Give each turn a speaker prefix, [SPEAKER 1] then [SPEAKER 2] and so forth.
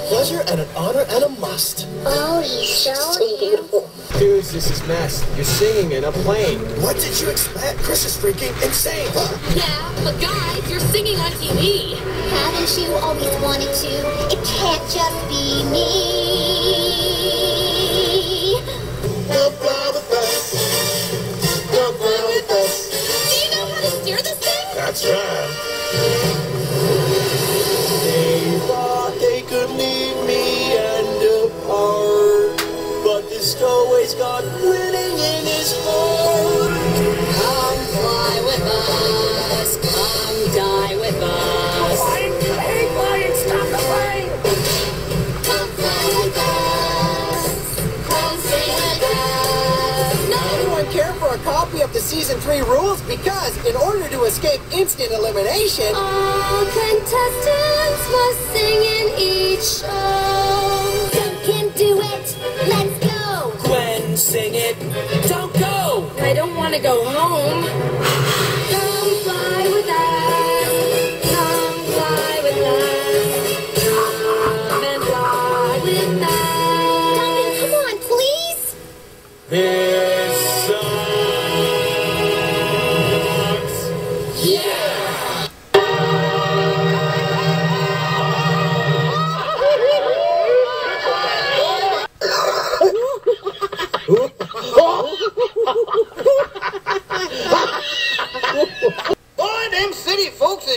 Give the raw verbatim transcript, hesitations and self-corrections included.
[SPEAKER 1] pleasure and an honor and a must.
[SPEAKER 2] Oh, he's so,
[SPEAKER 3] so beautiful.
[SPEAKER 1] Dudes, this is mess. You're singing in a plane. What did you expect? Chris is freaking insane.
[SPEAKER 4] Yeah, but guys, you're singing on T V.
[SPEAKER 2] Haven't you always wanted to? It can't just be me.
[SPEAKER 1] Don't fly with us. Don't fly with us.
[SPEAKER 4] Do you know how to steer this thing?
[SPEAKER 1] That's right. They thought they could leave me and depart, but the stowaway's got winning in his heart.
[SPEAKER 4] Come fly with us. Come die with us.
[SPEAKER 3] Flying, I hate flying, stop the plane!
[SPEAKER 4] Come fly with us. Come sing with us. No.
[SPEAKER 5] Anyone care for a copy of the season three rules? Because in order to escape instant elimination,
[SPEAKER 4] All contestants must sing in each show.
[SPEAKER 2] You can do it. Let's go.
[SPEAKER 5] Gwen, sing it. Don't go.
[SPEAKER 4] I don't want to go home. Come fly with us. Come fly with us. Come and fly with us.
[SPEAKER 2] Duncan, come on, please.
[SPEAKER 1] This sucks.
[SPEAKER 4] Yeah!
[SPEAKER 6] Boy, them city folks is